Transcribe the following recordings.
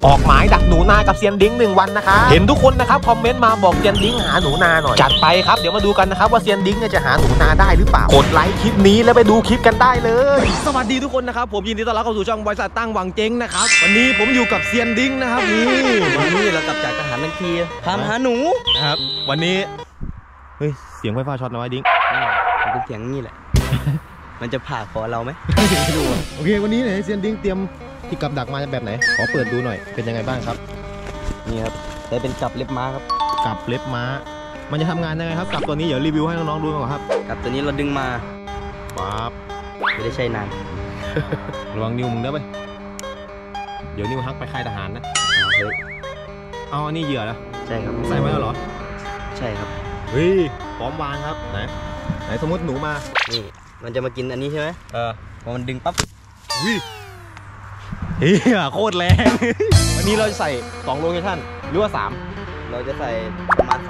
ออกหมายดักหนูนากับเซียนดิ้ง1 วันนะคะเห็นทุกคนนะครับคอมเมนต์มาบอกเซียนดิ้งหาหนูนาหน่อยจัดไปครับเดี๋ยวมาดูกันนะครับว่าเซียนดิ้งจะหาหนูนาได้หรือเปล่ากดไลค์คลิปนี้แล้วไปดูคลิปกันได้เลยสวัสดีทุกคนนะครับผมยินดีต้อนรับเข้าสู่ช่องบริษัทตั้งหวังเจ๊งนะครับวันนี้ผมอยู่กับเซียนดิ้งนะครับนี่เรากลับจากทหารทั้งทีพามาหาหนูนะครับวันนี้เฮ้ยเสียงไฟฟ้าช็อตนะวะดิ้งมันเป็นเสียงนี่แหละ มันจะผ่าคอเราไหมดูโอเควันนี้ไหนเซียนดิ้งเตรียมที่กับดักมาแบบไหนขอเปิดดูหน่อยเป็นยังไงบ้างครับนี่ครับแต่เป็นกับเล็บม้าครับกับเล็บม้ามันจะทำงานยังไงครับกับตัวนี้เดี๋ยวรีวิวให้น้องๆดูก่อนครับกับตัวนี้เราดึงมาปั๊บไม่ได้ใช้นานระวังนิ้วมึงนะไปเดี๋ยวนิ้วฮักไปค่ายทหารนะเอาอันนี้เหยื่อแล้วใช่ครับใส่ไว้แล้วเหรอใช่ครับเฮ้ยพร้อมวางครับไหนสมมติหนูมานี่มันจะมากินอันนี้ใช่ไหมพอมันดึงปั๊บวิเฮียโคตรแรงวันนี้เราจะใส่2 โลเคชั่นหรือว่า3 เราจะใส่ประมาณ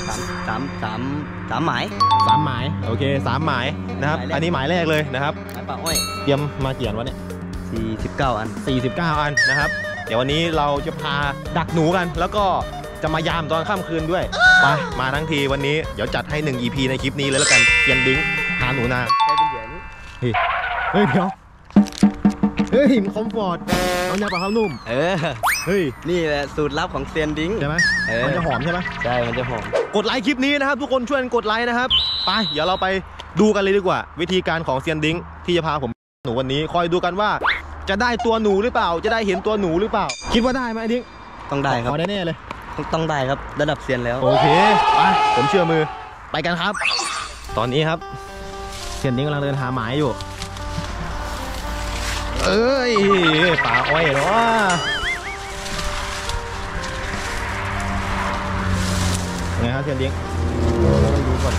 3 หมาย 3 หมายโอเค3 หมายนะครับอันนี้หมายแรกเลยนะครับหมายป่าอ้อยเตรียมมากี่อันวะเนี่ย 49 อันนะครับเดี๋ยววันนี้เราจะพาดักหนูกันแล้วก็จะมายามตอนค่ำคืนด้วยไปมาทั้งทีวันนี้เดี๋ยวจัดให้1 EP ในคลิปนี้เลยแล้วกันเซียนดิ้งหาหนูนาใช้เป็นเหยื่อนี้เฮ้ยเดี๋ยวเฮ้ยคอมฟอร์ตน้ำยาปลาข้าวนุ่มเฮ้ยนี่แหละสูตรลับของเซียนดิ้งใช่ไหมมันจะหอมใช่ไหมใช่มันจะหอมกดไลค์คลิปนี้นะครับทุกคนช่วยกดไลค์นะครับไปเดี๋ยวเราไปดูกันเลยดีกว่าวิธีการของเซียนดิ้งที่จะพาผมหนูวันนี้คอยดูกันว่าจะได้ตัวหนูหรือเปล่าจะได้เห็นตัวหนูหรือเปล่าคิดว่าได้ไหมดิ้งต้องได้ครับได้แน่เลยต้องได้ครับระดับเซียนแล้วโอเคไปผมเชื่อมือไปกันครับตอนนี้ครับเซียนดิ้งกำลังเดินหาหมายอยู่เอ้ยป่าอ้อยเนาะไงครับเซียนดิ้งดูก่อน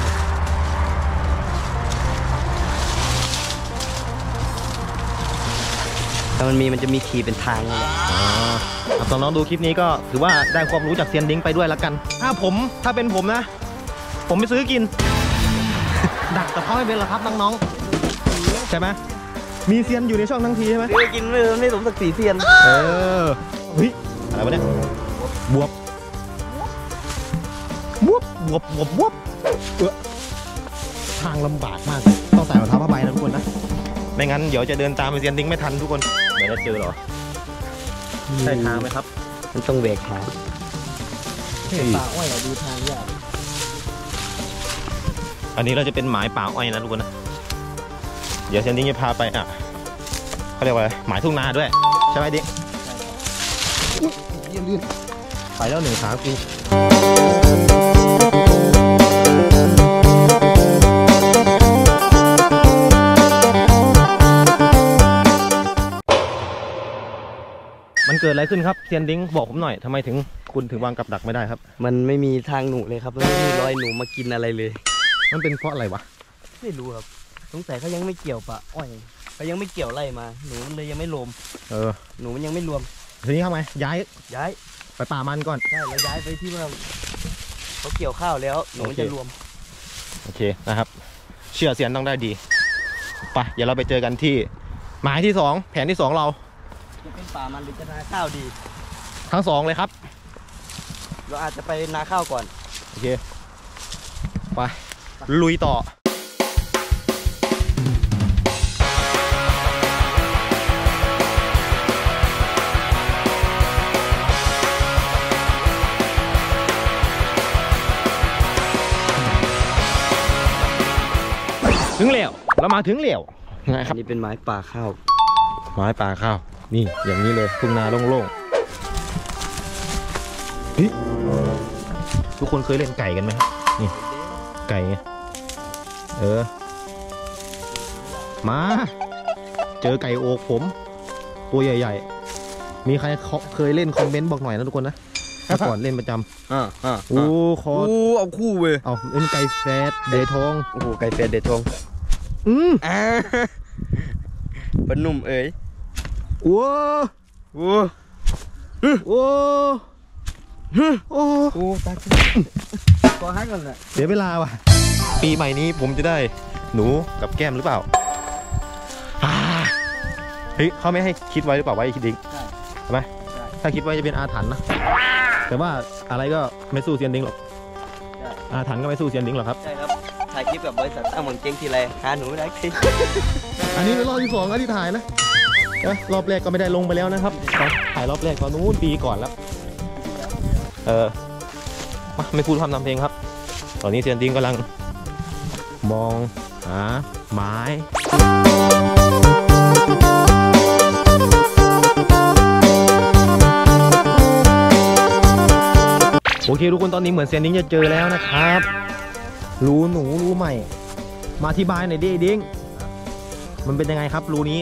ถ้ามันจะมีขีดเป็นทางเลยแหละตอนน้องดูคลิปนี้ก็ถือว่าได้ความรู้จากเซียนดิ้งไปด้วยละกันถ้าเป็นผมนะผมไม่ซื้อกิน ดักกับเขาไม่เป็นหรอครับน้องๆใช่ไหมมีเซียนอยู่ในช่องทั้งทีใช่ไหมกินไม่สมศักดิ์ศรีเซียนเฮ้ยอะไรวะเนี่ยบวบทางลำบากมากต้องใส่รองเท้าผ้าใบนะทุกคนนะไม่งั้นเดี๋ยวจะเดินตามไปเซียนดิ้งไม่ทันทุกคนไม่ได้เจอหรอใช่ทางไหมครับมันต้องเบรกทางป่าอ้อยดูทางยากอันนี้เราจะเป็นหมายป่าอ้อยนะทุกคนนะเดี๋ยวเซียนดิ้งจะพาไปเขาเรียกว่าอะไรหมายทุ่งนาด้วยใช่ไหมดิ้งลื่นไปแล้ว1 ขากูมันเกิดอะไรขึ้นครับเซียนดิ้งบอกผมหน่อยทำไมคุณถึงวางกับดักไม่ได้ครับมันไม่มีทางหนูเลยครับมันไม่มีรอยหนูมากินอะไรเลยมันเป็นเพราะอะไรวะไม่รู้ครับสงสัยเขายังไม่เกี่ยวป่าอ้อยเขายังไม่เกี่ยวไล่มาหนูเลยยังไม่รวมหนูมันยังไม่รวมทีนี้ทำไมย้ายไปป่ามันก่อนใช่แล้วย้ายไปที่ว่าเขาเกี่ยวข้าวแล้วหนูจะรวมโอเคนะครับเชื่อเซียนต้องได้ดีไปเดี๋ยวเราไปเจอกันที่หมายที่2แผนที่2เราจะเป็นป่ามันหรือจะนาข้าวดีทั้ง2เลยครับเราอาจจะไปนาข้าวก่อนโอเคไปลุยต่อถึงเหลวเรามาถึงเหลวนะครับนี่เป็นไม้ป่าข้าวนี่อย่างนี้เลยทุ่งนาโล่งๆทุกคนเคยเล่นไก่กันไหมครับนี่ไก่ไงมาเจอไก่โอกผมตัวใหญ่ๆมีใครเคยเล่นคอมเมนต์บอกหน่อยนะทุกคนนะก่อนเล่นประจำเอาคู่เว้ยเอาเล่นไก่แฟดเดทองโอ้โหไก่แฟดเดทองปนนุ่มเอ๋ยว้าวตาก็ฮักกันแหละเดี๋ยวเวลาว่ะปีใหม่นี้ผมจะได้หนูกับแก้มหรือเปล่าเฮ้ยเขาไม่ให้คิดไว้หรือเปล่าไว้คิดดิ้งใช่ไหมถ้าคิดว่าจะเป็นอาถรรพ์นะแต่ว่าอะไรก็ไม่สู้เซียนดิ้งหรอกอาถรรพ์ก็ไม่สู้เซียนดิ้งหรอกครับใช่ครับถ่ายคลิปกับบริษัทตั้งหวังเจ๊งทีไรหาหนูไม่ได้ทีอันนี้เป็นรอบที่2แล้วที่ถ่ายนะรอบแรกก็ไม่ได้ลงไปแล้วนะครับถ่ายรอบแรกตอนนู้นปีก่อนแล้วมาไม่พูดคำนำเพลงครับ ตอนนี้เซียนดิ้งกำลังมองหาไม้โอเคทุกคนตอนนี้เหมือนเซียนดิ้งจะเจอแล้วนะครับรูหนูรูใหม่มาอธิบายหน่อยดิดิ้งมันเป็นยังไงครับรูนี้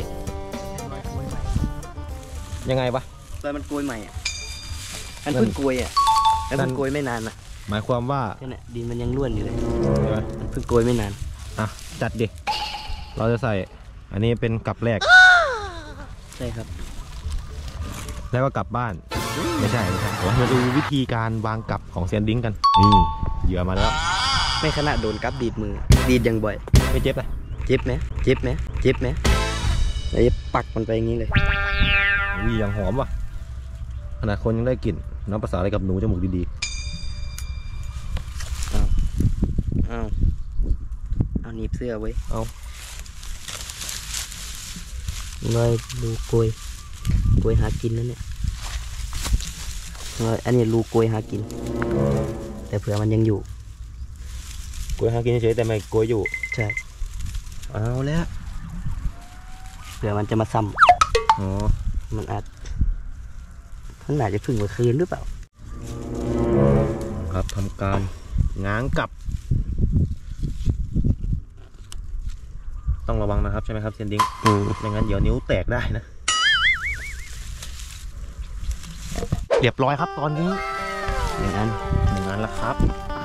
ยังไงวะรอยมันโกยใหม่อ่ะมันเพิ่งโกยอ่ะแล้วมันโกยไม่นานอ่ะหมายความว่าแค่นั้นดินมันยังร่วนอยู่เลยใช่ไหมมันเพิ่งโกยไม่นานอ่ะจัดดิเราจะใส่อันนี้เป็นกลับแรกใช่ครับแล้วก็กลับบ้านไม่ใช่เรามาดูวิธีการวางกลับของเซียนดิ้งกันนี่เหยื่อมาแล้วไม่ขนาดโดนกับดีดมือดีดยังบ่อยไม่เจ็บเลยเจ็บไหมเจ็บไหมเจ็บไหมแล้วจะปักมันไปอย่างนี้เลยวิ่งอย่างหอมว่ะขนาดคนยังได้กลิ่นน้ำภาษาอะไรกับหนูจมูกดีเอาหนีบเสื้อไว้เอาเลยรูโกยโกยหากินนั่นเนี่ยเลยอันนี้รูโกยหากิน แต่เผื่อมันยังอยู่ๆกล้วยหากินเฉยแต่ไม่กล้วยอยู่ใช่เอาแล้วเผื่อมันจะมาซ้อ๋อำมันอาจจะพึ่งเมื่อคืนหรือเปล่าครับทำการง้างกลับต้องระวังนะครับใช่ไหมครับเซียนดิ้งไม่งั้นเดี๋ยวนิ้วแตกได้นะเรียบร้อยครับตอนนี้อย่างนั้น 1 อันแล้วครับ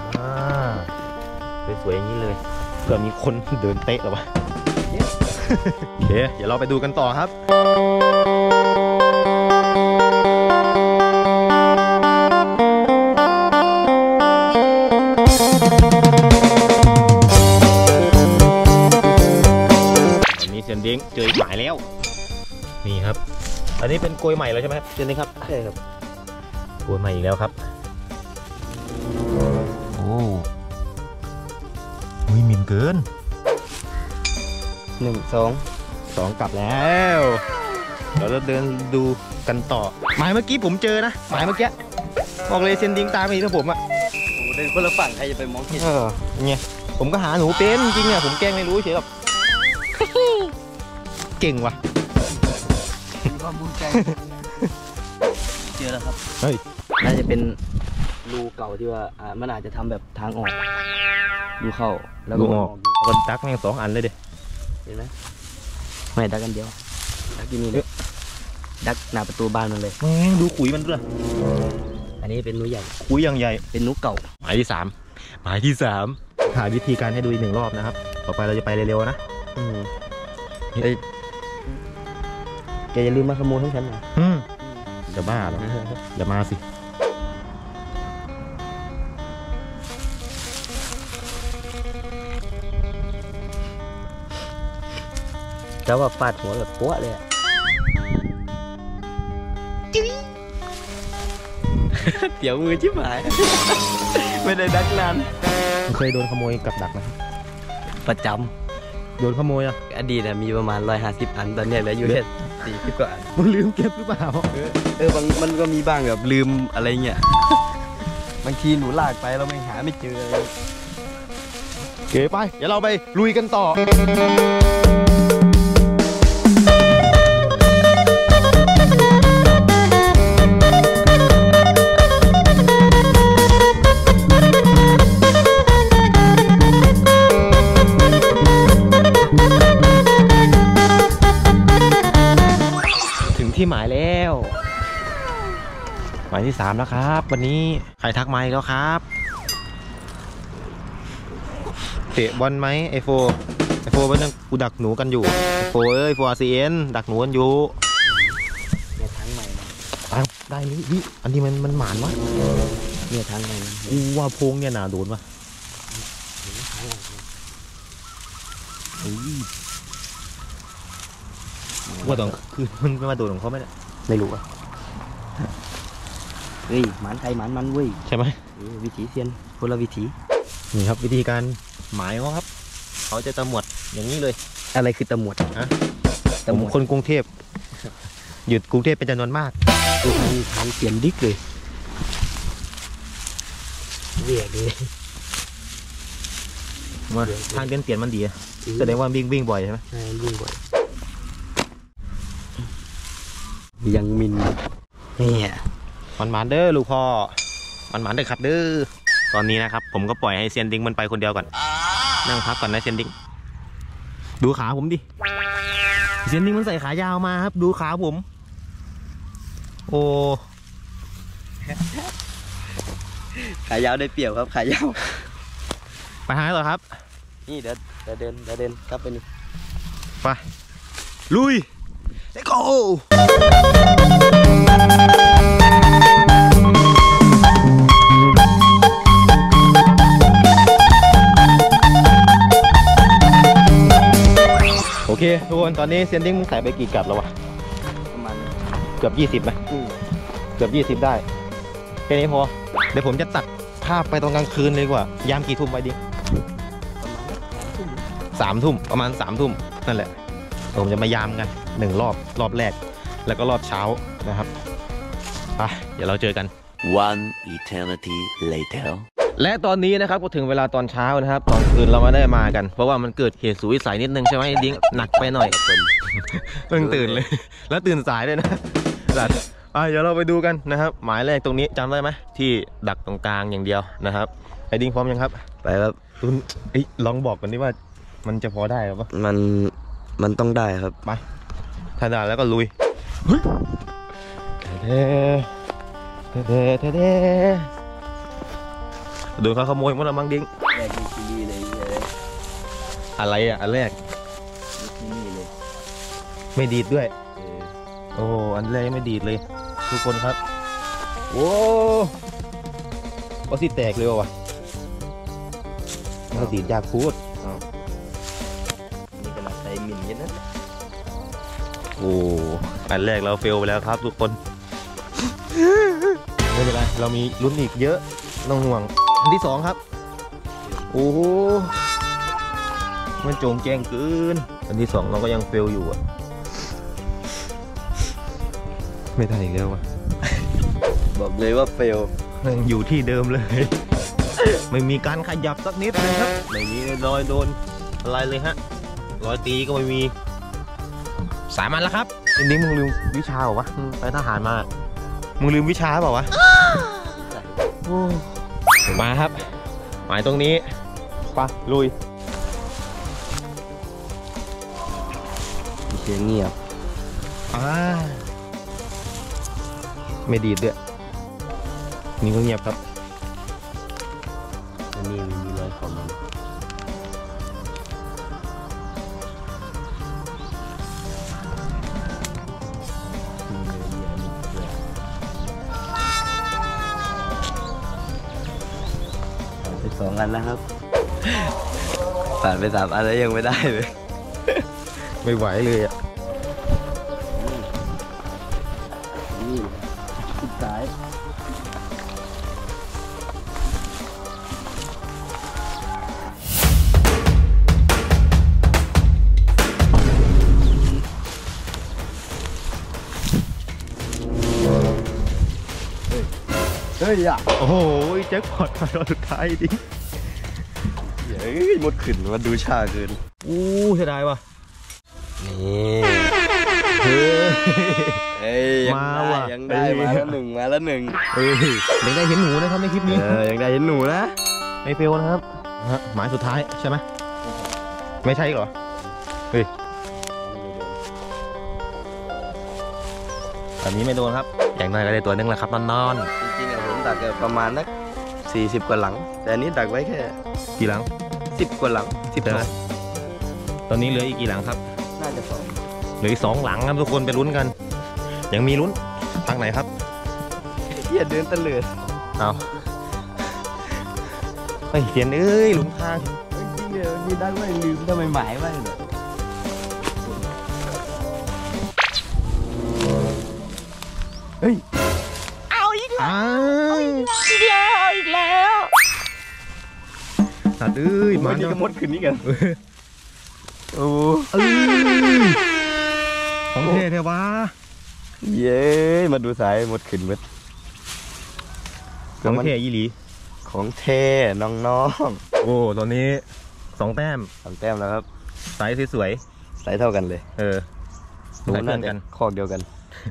สวยๆอย่างนี้เลยเผื่อมีคนเดินเตะหรอวะโอเคเดี๋ยวเราไปดูกันต่อครับเซียนดิ้งเจออีกหมายแล้วนี่ครับอันนี้เป็นกลวยใหม่แล้วใช่ไหมครับเซียนดิ้งครับใช่ครับกลวยใหม่อีกแล้วครับโอ้ยมินเกิน 1 2 2กลับแล้วเดี๋ยวเราเดินดูกันต่อหมายเมื่อกี้ผมเจอนะหมายเมื่อกี้บอกเลยเซียนดิ้งตามไปที่ผมอ่ะโอ้เดินคนละฝั่งใครจะไปมองเห็นเนี่ยผมก็หาหนูเป็นจริงๆอ่ะผมแกล้งไม่รู้เฉยหรอกเก่งว่ะมีความภูมิใจเจอแล้วครับเฮ้ยน่าจะเป็นรูเก่าที่ว่ามันอาจจะทำแบบทางออกรูเข้าแล้วดูก็ออกคนดักแม่ง2 อันเลยเด็เห็นไหมไม่ดักกันเดียวดักที่นี่เลยดักหน้าประตูบ้านมันเลยแม่งดูขุยมันด้วยอันนี้เป็นหนูใหญ่ขุยอย่างใหญ่เป็นหนูเก่าหมายที่ 3หมายที่ 3หาวิธีการให้ดูอีก1 รอบนะครับต่อไปเราจะไปเร็วๆนะเอ้ยแกอย่าลืมมาขโมยของฉันนะจะบ้าเหรออย่ามาสิแต่ว่าฟาดหัวแบบปั้วเลยอะเดี๋ยวมือชิบหาย ไม่ได้ดักนานเคยโดนขโมยกับดักไหมประจโดนขโมยอ่ะำอดีตมีประมาณ150 อันตอนนี้เหลืออยู่แค่40 กว่าอันมึงลืมเก็บหรือเปล่ามันก็มีบ้างแบบลืมอะไรเงี้ย บางทีหนูลากไปเราไม่หาไม่เจออะไรเก๋ไปเดี๋ยวเราไปลุยกันต่อที่หมายแล้วหมายที่ 3แล้วครับวันนี้ใครทักมาอีกแล้วครับเตะบอลไหมไอโฟมันยังกูดักหนูกันอยู่ไอโฟโฟRCNดักหนูกันอยู่เนี่ยทางใหม่นะได้เลยพี่อันนี้มันหมานวะเนี่ยทางใหม่นะกูว่าโพงเนี่ยหนาโดนวะว่าต้องคือมันมาโดนของเขาไหมเนี่ยไม่รู้อ่ะเฮ้ยหมันใครหมันมันเว้ยใช่ไหมวิถีเซียนคนละวิถีนี่ครับวิธีการหมายเขาครับเขาจะตะหมวดอย่างนี้เลยอะไรคือตะหมวดฮะผมคนกรุงเทพหยุดกรุงเทพเป็นจำนวนมากทางเซียนดิ๊กเลยเวียเลยมาทางเดินเปลี่ยนมันดีอะแสดงว่าวิ่งบ่อยใช่ไหมใช่วิ่งบ่อยยังมินเนี่ยมันเด้อลูกพ่อมันเด้อครับเด้อตอนนี้นะครับผมก็ปล่อยให้เซียนดิ้งมันไปคนเดียวก่อนนั่งพักก่อนนะเซียนดิ้งดูขาผมดิเซียนดิ้งมันใส่ขายาวมาครับดูขาผมโอ้ขายาวได้เปรียบครับขายาวไปหาต่อครับนี่เดี๋ยวเดินกลับไปนี่ไปลุยเลโก้โอเคทุกคนตอนนี้เซียนดิ้งมึงใส่ไปกี่กัดแล้ววะประมาณเกือบ20ไหมเกือบ20ได้แค่นี้พอเดี๋ยวผมจะตัดภาพไปตอนกลางคืนเลยดีกว่ายามกี่ทุ่มไปดิ3 ทุ่มประมาณ3 ทุ่มนั่นแหละผมจะมายามกัน1 รอบแรกแล้วก็รอบเช้านะครับไปเดี๋ยวเราเจอกัน One eternity later และตอนนี้นะครับก็ถึงเวลาตอนเช้านะครับตอนคืนเราไม่ได้มากันเพราะว่ามันเกิดเหตุสุดวิสัยนิดนึงใช่ไหมดิ้งหนักไปหน่อยเพิ่งตื่นเลยแล้วตื่นสายด้วยนะสัตว์เดี๋ยวเราไปดูกันนะครับหมายแรกตรงนี้จำได้ไหมที่ดักตรงกลางอย่างเดียวนะครับไอ้ดิ้งพร้อมยังครับไปครับตุนลองบอกกันดิว่ามันจะพอได้หรือเปล่ามันต้องได้ครับไปถ้าได้แล้วก็ลุยเด้โดนเขาขโมยมันละมั้งดิ้งแรกมีซีรีส์เลยอะไรอ่ะอันแรกซีรีส์เลยไม่ดีดด้วยโอ้อันแรกไม่ดีดเลยทุกคนครับโอ้ก็สิแตกเร็วว่ะมันดีดยากพูดนี่ขนาดใส่มินกันนะโอ้อันแรกเราเฟลไปแล้วครับทุกคน ไม่เป็นไรเรามีลุ้นอีกเยอะไม่ต้องห่วงอันที่ 2ครับโอ้โหมันโจงแจ้งเกินอันที่ 2เราก็ยังเฟลอยู่อ่ะไม่ได้อีกแล้วอ่ะบอกเลยว่าเฟลยังอยู่ที่เดิมเลย ไม่มีการขยับสักนิดเลยครับไม่มีรอยโดนอะไรเลยฮะรอยตีก็ไม่มีสามัญแล้วครับจริงๆมึงลืมวิชาเหรอวะไปทหารมามึงลืมวิชาเปล่าวะมาครับหมายตรงนี้ไปลุยเสียงเงียบไม่ดีดด้วยนี่ก็เงียบครับอันนี้มันมีรอยของมันไป2 อันแล้วครับผ่านไป3 อันแล้วยังไม่ได้เลยไม่ไหวเลยอ่ะนี่สุดท้ายเฮ้ยอ่ะโอ้โหแจ็คพอตมาตอนสุดท้ายดิเฮ้ยหมดขึ้นมาดูชาเกินอู้เสียดายว่ะนี่เฮ้ยเฮ้ยมาว่ะยังได้มาแล้วหนึ่งเฮ้ยเด็กได้เห็นหนูนะครับในคลิปนี้ยังได้เห็นหนูนะไม่เฟลนะครับหมายสุดท้ายใช่ไหมไม่ใช่เหรอเฮ้ยตอนนี้ไม่โดนครับอย่างน้อยก็ได้ตัวนึงแหละครับนอนจริงๆอะผมดักประมาณนัก40 กว่าหลัง แต่อันนี้ดักไว้แค่ๆกี่หลัง 10 กว่าหลังเดี๋ยวนะตอนนี้เหลืออีกกี่หลังครับน่าจะเหลืออีก2 หลังครับทุกคนไปลุ้นกัน ยังมีลุ้นทางไหนครับ 2เดินตะเลิดเอาเฮ้ยเขียนเอ้ยหลุมทางจริงๆมีดักไว้ลืมทำไมหมายไว้เนี่ยเฮ้ยเอาอีกอีกแล้วสัตว์มานี่ก็มดขึ้นนี่กันโอ้ของเท่เทวะเย้มาดูสายหมดขึ้นหมดของเท่ยี่หลีของเท่น้องๆโอ้ตอนนี้2 แต้มแล้วครับสายสวยสายเท่ากันเลยดูเพื่อนกันคอกเดียวกัน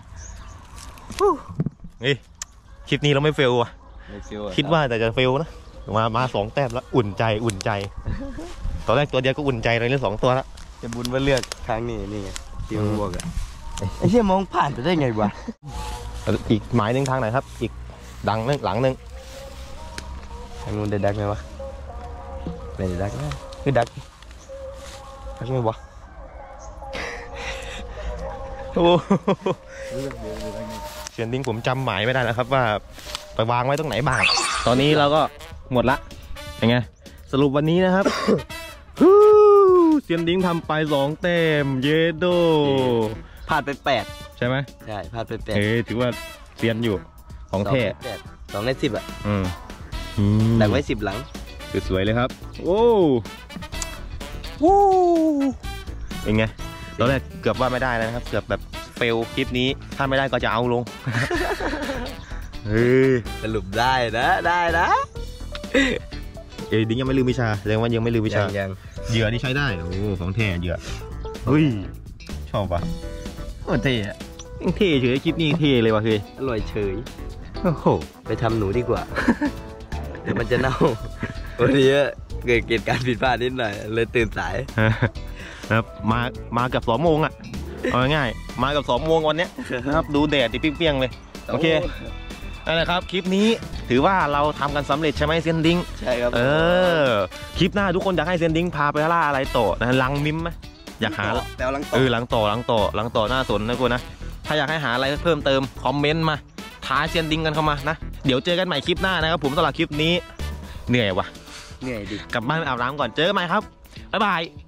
นี่คลิปนี้เราไม่เฟลว่ะคิดว่าแต่จะเฟลนะมา2 แต้มแล้วอุ่นใจตอนแรกตัวเดียวก็อุ่นใจเลยเรื่อง2 ตัวแล้วจะบุญว่าเลือกครั้งนี้นี่ไงที่มันบวกอะไอ้เชี่ยมองผ่านไปได้ไงวะอีกหมายหนึ่งทางไหนครับอีกดังนึงหลังนึงทางนู้นได้ดักไหมวะไม่ได้ดักนะคือดักไหมวะโอ้เสียนดิ้งผมจำหมายไม่ได้แล้วครับว่าไปวางไว้ตรงไหนบ้างตอนนี้เราก็หมดละยังไงสรุปวันนี้นะครับเสียนดิ้งทำไป2 แต้มเยโดพลาดไป8 ใช่ไหมใช่พลาดไป8 ถือว่าเซียนอยู่ของแท้ 2 ใน 10อ่ะดักไว้10 หลังสวยเลยครับโอ้เป็นไงตอนแรกเกือบว่าไม่ได้แล้วนะครับเกือบแบบเฟลคลิปนี้ถ้าไม่ได้ก็จะเอาลงสรุปได้นะดิ้งยังไม่ลืมวิชาแสดงว่ายังไม่ลืมวิชายังเหยื่อนี่ใช้ได้โอ้ของแท้เหยื่อชอบปะเท่อะเท่เฉยคลิปนี้เท่เลยวะเฮ้ยอร่อยเฉยโอ้โหไปทำหนูดีกว่าเดี๋ยวมันจะเน่าวันนี้เกิดเหตุการณ์ผิดพลาดนิดหน่อยเลยตื่นสายครับมากับ2 โมงอ่ะเอาง่ายมากับ2 โมงวันนี้นะครับดูแดดดิเปรี้ยงๆเลยโอเคนั่นแหละครับคลิปนี้ถือว่าเราทำกันสำเร็จใช่ไหมเซียนดิ้งใช่ครับคลิปหน้าทุกคนอยากให้เซียนดิ้งพาไปล่าอะไรต่อนะลังมิมไหมอยากหาแต่ลังต่อน่าสนนะคุณนะถ้าอยากให้หาอะไรเพิ่มเติมคอมเมนต์มาท้าเซียนดิ้งกันเข้ามานะเดี๋ยวเจอกันใหม่คลิปหน้านะครับผมสำหรับคลิปนี้เหนื่อยว่ะเหนื่อยดิกลับบ้านไปอาบน้ำก่อนเจอกันใหม่ครับบ๊ายบาย